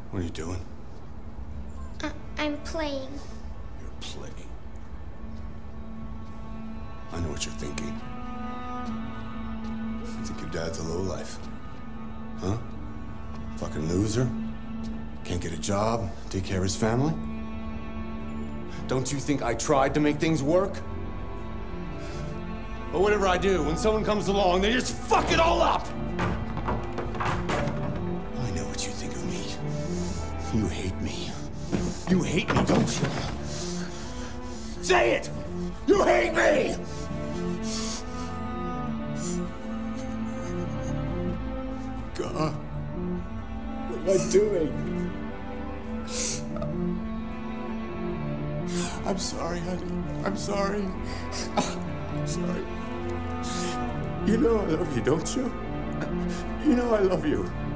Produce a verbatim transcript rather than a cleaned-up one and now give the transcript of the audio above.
What are you doing? Uh, I'm playing. You're playing. I know what you're thinking. You think your dad's a lowlife. Huh? Fucking loser? Can't get a job, take care of his family? Don't you think I tried to make things work? But whatever I do, when someone comes along, they just fuck it all up! I know what you think of me. You hate me. You hate me, don't you? Say it! You hate me! God, what am I doing? I'm sorry, honey. I'm sorry. I'm sorry. You know I love you, don't you? You know I love you.